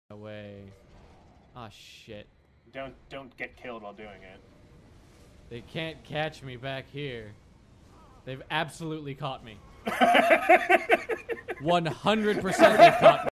Away. Ah, shit. Don't get killed while doing it. They can't catch me back here. They've absolutely caught me. 100% they've caught me.